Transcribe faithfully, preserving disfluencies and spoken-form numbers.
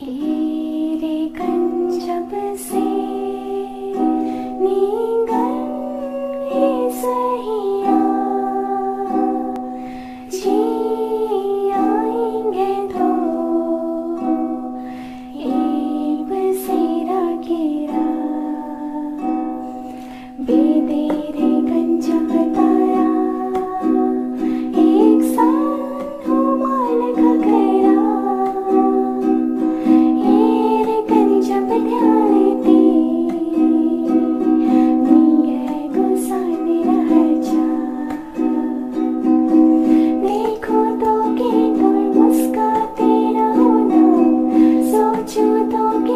array कंजब से नींगन ही सहिया जी आएंगे तो एक बसेरा गिरा बेतेरे कंजब तारा एक साथ हो माल का करा एरे कंजब ध्यालेती मीये गुसाने रह जा देखो तो के तुम मुस्काते रहो ना सोचो तो के